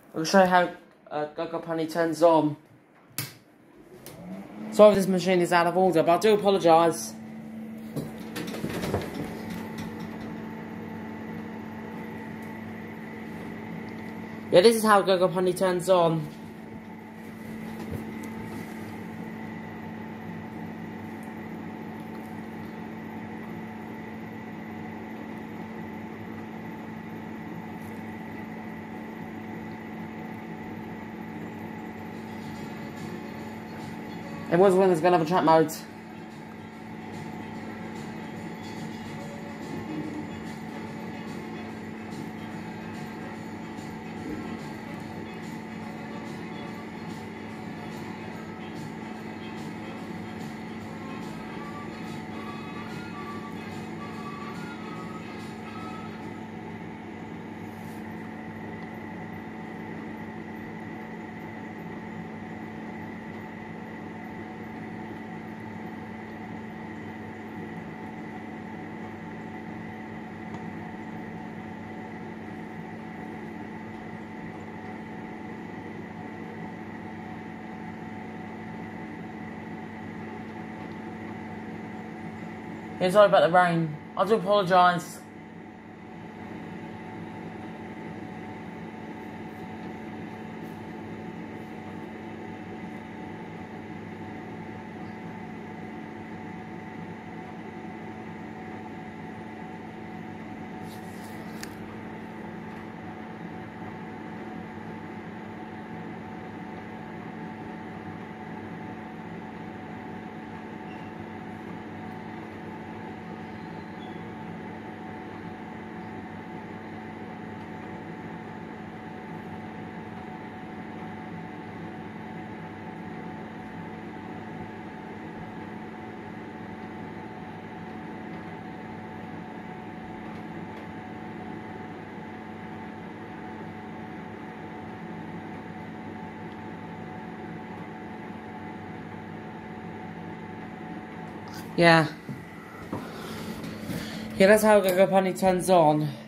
I'll show you how Gogopony turns on. Sorry if this machine is out of order, but I do apologise. Yeah, this is how Gogopony turns on. Everyone's going to have a chat mode. Yeah, sorry about the rain. I do apologise. Yeah. Yeah, that's how Gogopony turns on.